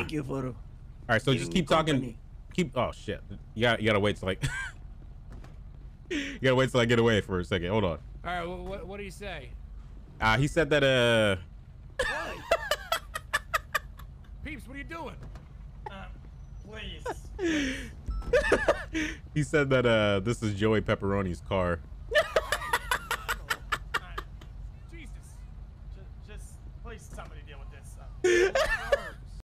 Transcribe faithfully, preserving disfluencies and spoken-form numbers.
Thank you for. All right, so just keep talking. Company. Keep. Oh shit! You got. You gotta wait till like. You gotta wait till I get away for a second. Hold on. All right. Well, what What do you say? Uh, he said that. Uh. Peeps, what are you doing? Uh, please. He said that uh, this is Joey Pepperoni's car.